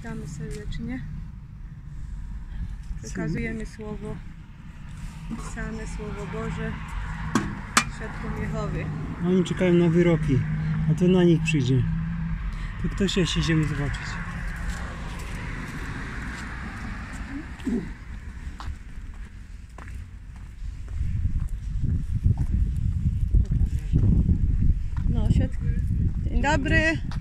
Witamy serdecznie. Przekazujemy słowo pisane, słowo Boże świadkom Jehowy. Oni czekają na wyroki, a to na nich przyjdzie. To ktoś jeszcze idziemy zobaczyć. No, dzień dobry.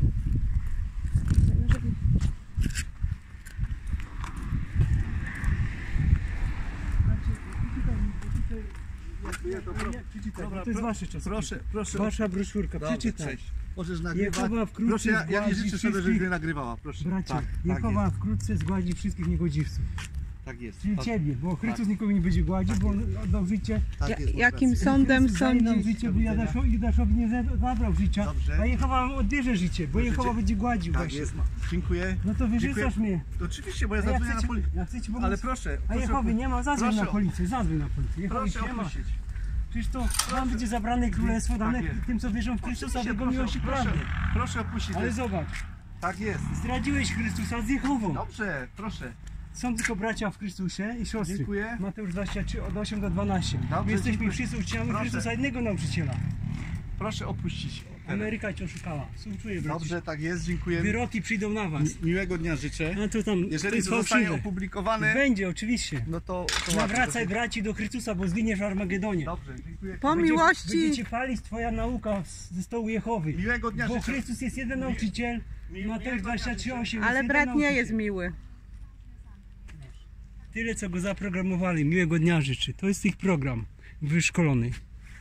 To jest wasze czas. Proszę. Wasza broszurka, Dobrze, przeczytaj. cześć. Możesz nagrywać. Jehowa wkrótce Proszę, ja nie zgładzi życzę sobie, żebyś wszystkich- mnie nagrywała. Proszę. Bracie, Tak Jehowa jest. wkrótce zgładzi wszystkich niegodziwców. Tak jest. Czyli Tak, ciebie, bo Chrystus nikogo nie będzie gładził, bo on oddał życie. tak jest, Jakim racja. sądem Chrystus daje nam sądzi? życie, bo Judaszowi nie zabrał życia, Dobrze. a Jehowa wam odbierze życie, bo Dobrze, Jehowa będzie gładził Tak właśnie. jest. Dziękuję. No to wyrzucasz Dziękuję. mnie. To oczywiście, bo ja A ja zadzwonię chcę na ci, policję. ja chcę ci pomóc. Ale proszę. A Jehowy nie ma, zadzwoń na proszę, policję, zadzwoń na policję. Jehowy proszę nie ma. opuścić. Przecież to wam będzie zabrane królestwo dane jest. tym, co wierzą w Chrystusa, w Oczywiście, Jego miłość i prawdę. proszę opuścić. Ale zobacz, Tak jest. zdradziłeś Chrystusa z Jehową. Dobrze, proszę. Są tylko bracia w Chrystusie i siostry. Dziękuję. Mateusz 23 od 8 do 12. Dobrze, My jesteśmy dziękuję. wszyscy uczniami Proszę. Chrystusa, jednego nauczyciela. Proszę opuścić. Ameryka cię oszukała. Współczuję, bracie. Dobrze, tak jest. Dziękuję. Wyroki przyjdą na was. Miłego dnia życzę. No to tam, to Jeżeli jest to zostanie fałszywe. opublikowane, Będzie, oczywiście. no to Nawracaj braci do Chrystusa, bo zginiesz w Armagedonie. Dobrze, dziękuję. Po miłości. Będzie palić twoja nauka ze stołu Jehowy. Miłego dnia Bo życzę. Chrystus jest jeden nauczyciel. Mateusz 23:8. Ale brat nie jest miły. Tyle, co go zaprogramowali. Miłego dnia życzę. To jest ich program wyszkolony.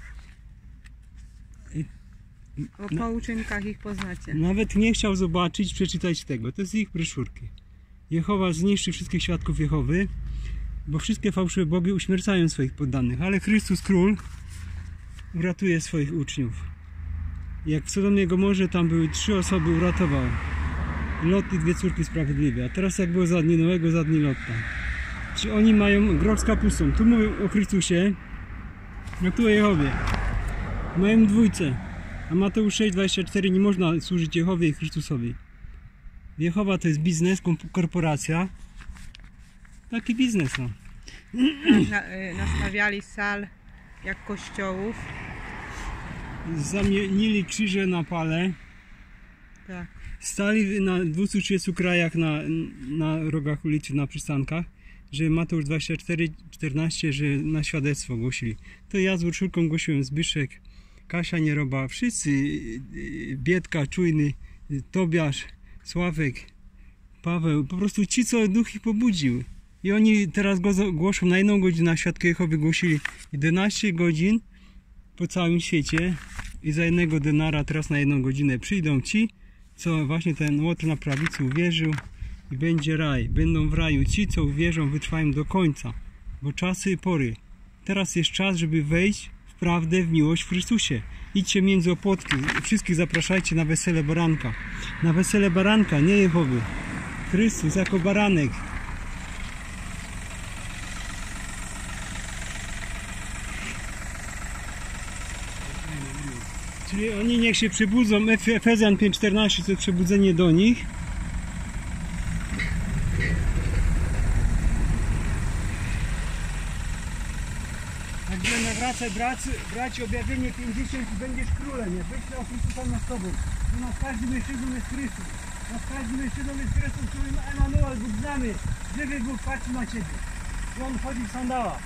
Po uczynkach ich poznacie. Nawet nie chciał zobaczyć, przeczytać tego. To jest ich broszurki. Jehowa zniszczy wszystkich świadków Jehowy, bo wszystkie fałszywe bogi uśmiercają swoich poddanych. Ale Chrystus Król uratuje swoich uczniów. Jak w Sodomie i Gomorze tam były 3 osoby, uratował. Lot i 2 córki sprawiedliwe. A teraz jak było za dni Noego, za dni Lotta. Czy oni mają groch z kapustą? Tu mówią o Chrystusie, a tu o Jehowie. Mają dwójce. A Mateusz 6:24 nie można służyć Jehowie i Chrystusowi. Jehowa to jest biznes, korporacja. Taki biznes, no. Nastawiali sal jak kościołów. Zamienili krzyże na pale. Tak. Stali na 230 krajach na rogach ulicy, na przystankach, że Mateusz 24:14, że na świadectwo głosili. To ja z broszurką głosiłem, Zbyszek, Kasia Nieroba, wszyscy, Biedka, Czujny, Tobiasz, Sławek, Paweł, po prostu ci, co duch ich pobudził. I oni teraz go głoszą na 1 godzinę, a świadkowie Jehowy głosili 11 godzin po całym świecie i za 1 denara teraz na 1 godzinę przyjdą ci, co właśnie ten Łotr na prawicy uwierzył i będzie raj. Będą w raju ci, co uwierzą, wytrwają do końca, bo czasy i pory. Teraz jest czas, żeby wejść w prawdę, w miłość w Chrystusie. Idźcie między opłotki, wszystkich zapraszajcie na wesele baranka. Na wesele baranka, nie Jehowy. Chrystus jako baranek. Czyli oni niech się przybudzą, Efezjan 5:14 to jest przebudzenie do nich. Także nawracaj braci, objawienie 50 i będziesz królem, nie? Weź o Chrystusa nad tobą. Nad każdym mężczyzną jest Chrystus. Nad każdym mężczyzną jest Chrystus, którym Emanuel, Bóg z nami. Żywy Bóg patrzy na ciebie. I on chodzi w sandałach.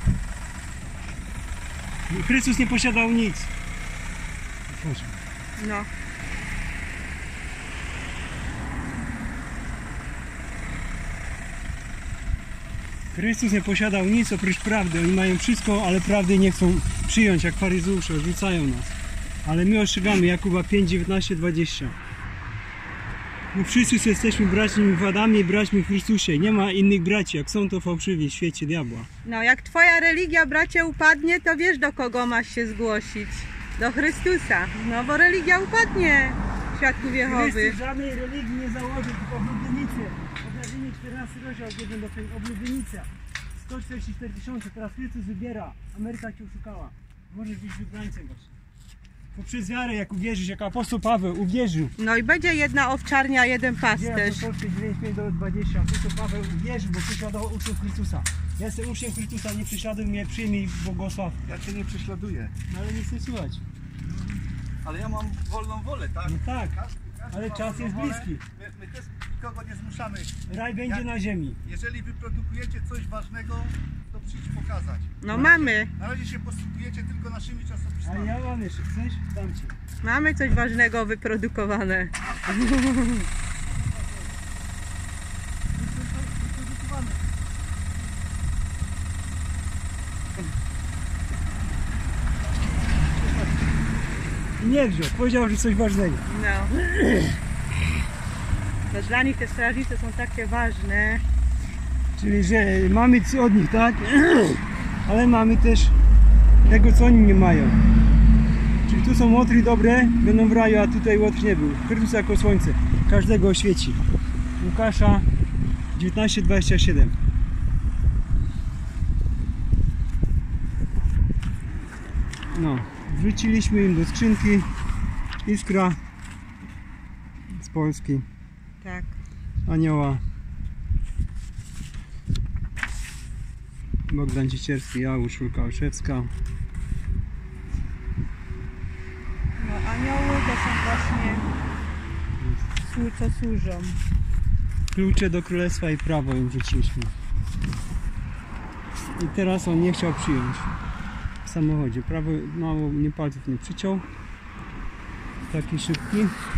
Chrystus nie posiadał nic. No. Chrystus nie posiadał nic oprócz prawdy. Oni mają wszystko, ale prawdy nie chcą przyjąć, jak faryzeusze, odrzucają nas. Ale my ostrzegamy, Jakuba 5:19-20. My wszyscy jesteśmy braćmi w Adamie i braćmi w Chrystusie. Nie ma innych braci, jak są to fałszywi w świecie diabła. No, jak twoja religia, bracie, upadnie, to wiesz, do kogo masz się zgłosić. Do Chrystusa. No, bo religia upadnie, świadków Jehowy. Chrystus żadnej religii nie założył, tylko oblubienicę. Objawienie 14 rozdział, 1 do 5. Oblubienica. 144 000. Teraz Chrystus wybiera. Ameryka cię oszukała. Możesz być wybrańcem właśnie. Poprzez wiarę, jak uwierzysz, jak apostoł Paweł uwierzył. No i będzie jedna owczarnia, jeden Dzieje pasterz. apostolskie 9:5-20. Apostoł Paweł uwierzył, bo prześladował uczniów Chrystusa. Ja jestem uczniem Chrystusa, nie prześladuj mnie, przyjmij błogosław. Ja cię nie prześladuję. No ale nie chcę słuchać. Ale ja mam wolną wolę, tak? No tak, Każdy ale ma czas wolną jest wolę. bliski. My też nikogo nie zmuszamy. Raj będzie na ziemi. Jeżeli wyprodukujecie coś ważnego, to przyjdź pokazać. No mamy. Na razie się posługujecie tylko naszymi A czasopismami. ja mam jeszcze, chcesz? Dam ci. Mamy coś ważnego wyprodukowane. Wyprodukowany. I nie wziął, powiedział, że coś ważnego. No. To dla nich te strażnice są takie ważne. Czyli, że mamy od nich, tak? Ale mamy też tego, co oni nie mają. Czyli tu są łotry dobre, będą w raju, a tutaj łotr nie był. Chrystus jako słońce, każdego oświeci. Łukasza 19:27. No, wrzuciliśmy im do skrzynki iskra z Polski, Tak. anioła. Bogdan Ciecierski, ja, Urszulka Olszewska. No anioły to są właśnie co służą. Klucze do królestwa i prawo im rzuciliśmy. I teraz on nie chciał przyjąć w samochodzie. Prawo mało mnie palców nie przyciął. Taki szybki.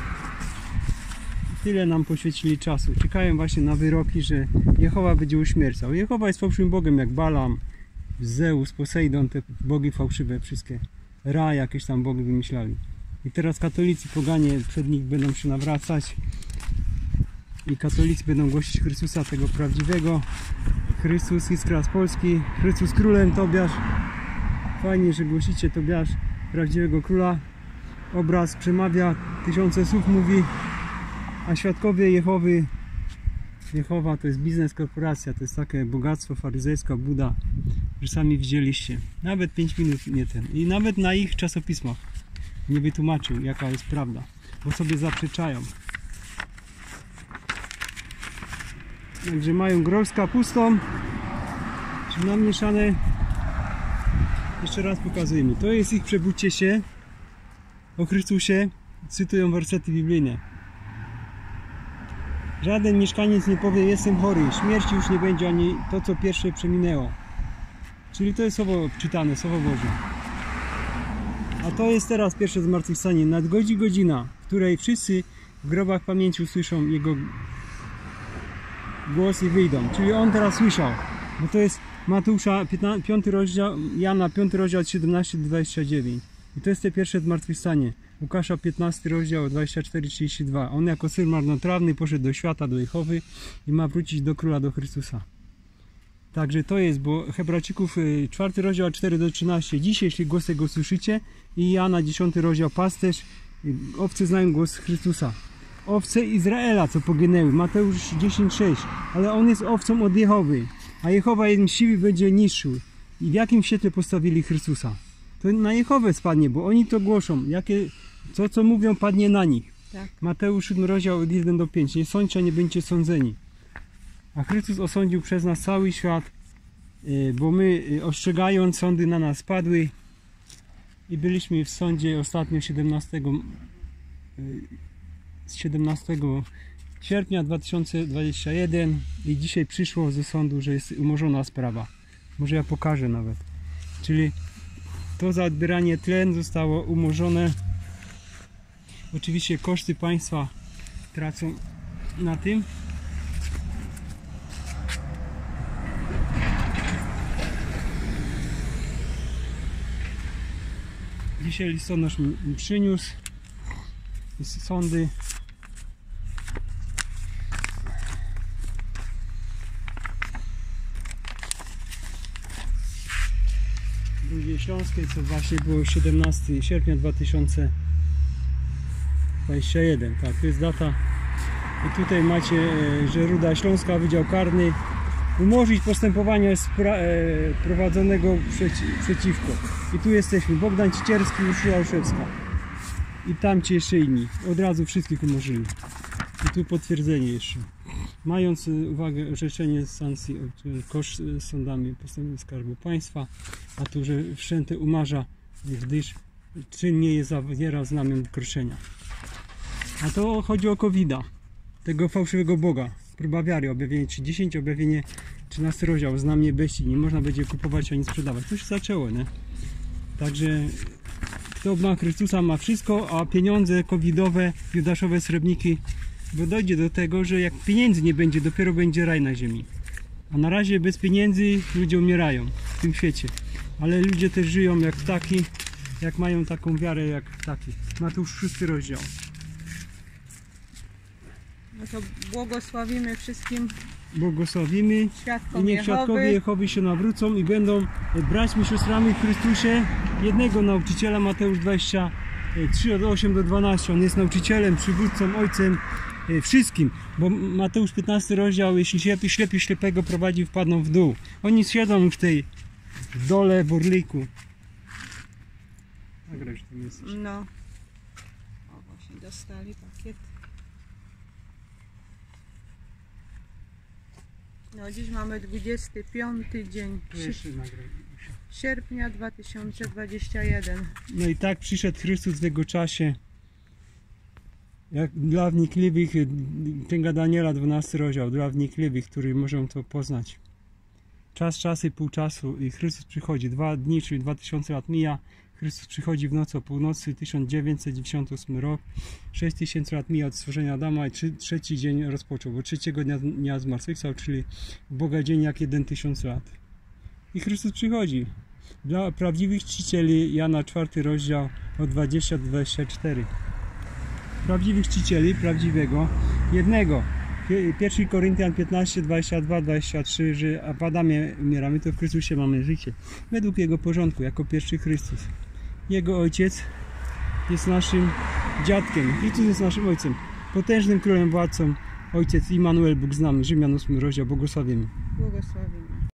Tyle nam poświęcili czasu. Czekają właśnie na wyroki, że Jehowa będzie uśmiercał. Jehowa jest fałszywym Bogiem jak Balam, Zeus, Poseidon, te bogi fałszywe wszystkie. Ra, jakieś tam bogi wymyślali. I teraz katolicy, poganie przed nich będą się nawracać. I katolicy będą głosić Chrystusa, tego prawdziwego. Chrystus, iskra z Polski. Chrystus królem, Tobiasz. Fajnie, że głosicie Tobiasz, prawdziwego króla. Obraz przemawia, tysiące słów mówi. A świadkowie Jehowy, Jehowa to jest biznes, korporacja, to jest takie bogactwo faryzejska, Buda, że sami widzieliście. Nawet 5 minut nie ten. I nawet na ich czasopismach nie wytłumaczył, jaka jest prawda, bo sobie zaprzeczają. Także mają grosz z kapustą, czy namieszane. Jeszcze raz pokazujemy. To jest ich przebudźcie się o Chrystusie. Cytują wersety biblijne. Żaden mieszkaniec nie powie, jestem chory, śmierci już nie będzie, ani to, co pierwsze przeminęło. Czyli to jest słowo czytane, słowo Boże. A to jest teraz pierwsze zmartwychwstanie. Nadchodzi godzina, w której wszyscy w grobach pamięci usłyszą Jego głos i wyjdą. Czyli on teraz słyszał. Bo to jest Mateusza 5 rozdział, Jana 5 rozdział od 17 do 29. I to jest te pierwsze zmartwychwstanie. Łukasza 15 rozdział 24-32. On jako syn marnotrawny poszedł do świata, do Jehowy i ma wrócić do króla, do Chrystusa. Także to jest, bo Hebrajczyków 4 rozdział 4 do 13. Dzisiaj, jeśli głos Jego słyszycie, i Jana 10 rozdział pasterz, owce znają głos Chrystusa. Owce Izraela, co poginęły. Mateusz 10:6. Ale on jest owcą od Jehowy, a Jehowa jeden siły będzie niższy. I w jakim świetle postawili Chrystusa? To na Jehowę spadnie, bo oni to głoszą. To, co mówią, padnie na nich. Tak. Mateusz 7 rozdział od 1 do 5. Nie sądźcie, nie będziecie sądzeni. A Chrystus osądził przez nas cały świat, bo my, ostrzegając, sądy na nas padły. I byliśmy w sądzie ostatnio 17 sierpnia 2021 i dzisiaj przyszło ze sądu, że jest umorzona sprawa. Może ja pokażę nawet. Czyli to za odbieranie tlen zostało umorzone. Oczywiście koszty państwa tracą na tym. Dzisiaj listonosz mi przyniósł sądy. Rudzie Śląskiej, co właśnie było 17 sierpnia 2021. Tak, to jest data. I tutaj macie, że Ruda Śląska, Wydział Karny, umorzyć postępowanie prowadzonego przeciwko. I tu jesteśmy, Bogdan Ciecierski, Urszula Olszewska. i tamci jeszcze inni. Od razu wszystkich umorzyli. I tu potwierdzenie jeszcze. Mając uwagę orzeczenie sankcji, koszt sądami postępowania Skarbu Państwa, a tu, że wszczęte umarza, gdyż czyn nie zawiera znamion wykroczenia. A to chodzi o COVID-a, tego fałszywego Boga. Próba wiary, objawienie 30, objawienie 13 rozdział, znamie bestii, nie można będzie kupować ani sprzedawać. To się zaczęło, nie? Także kto ma Chrystusa, ma wszystko, a pieniądze covidowe, judaszowe srebrniki, bo dojdzie do tego, że jak pieniędzy nie będzie, dopiero będzie raj na ziemi. A na razie bez pieniędzy ludzie umierają w tym świecie. Ale ludzie też żyją jak ptaki, jak mają taką wiarę jak ptaki. Mateusz 6 rozdział. No to błogosławimy wszystkim Błogosławimy i świadkom niech świadkowie Jehowy. Jehowy się nawrócą i będą braćmi, siostrami w Chrystusie jednego nauczyciela. Mateusz 23 od 8 do 12. On jest nauczycielem, przywódcą, ojcem wszystkim, bo Mateusz 15 rozdział, jeśli ślepi ślepego prowadzi, wpadną w dół. Oni siedzą już w dole, w orliku. Nagraj, że tam jesteś. No. O, właśnie dostali pakiet. No, dziś mamy 25 dzień Jeszcze nagraj. sierpnia 2021. No i tak przyszedł Chrystus w jego czasie. Jak dla wnikliwych, Księga Daniela 12 rozdział, dla wnikliwych, którzy możą to poznać. Czas i pół czasu i Chrystus przychodzi. 2 dni, czyli 2000 lat mija. Chrystus przychodzi w nocy o północy, 1998 rok. 6000 lat mija od stworzenia Adama i trzeci dzień rozpoczął, bo trzeciego dnia zmartwychwstał, czyli w Boga dzień jak 1000 lat. I Chrystus przychodzi. Dla prawdziwych czcicieli Jana 4 rozdział od 20 do 24. Prawdziwych czcicieli, prawdziwego, jednego. 1 Koryntian 15, 22, 23, że w Adamie umieramy, to w Chrystusie mamy życie. Według Jego porządku, jako pierwszy Chrystus. Jego Ojciec jest naszym dziadkiem. Chrystus jest naszym Ojcem. Potężnym Królem, Władcą. Ojciec Immanuel, Bóg z nami. Rzymian 8 rozdział. Błogosławimy. Błogosławimy.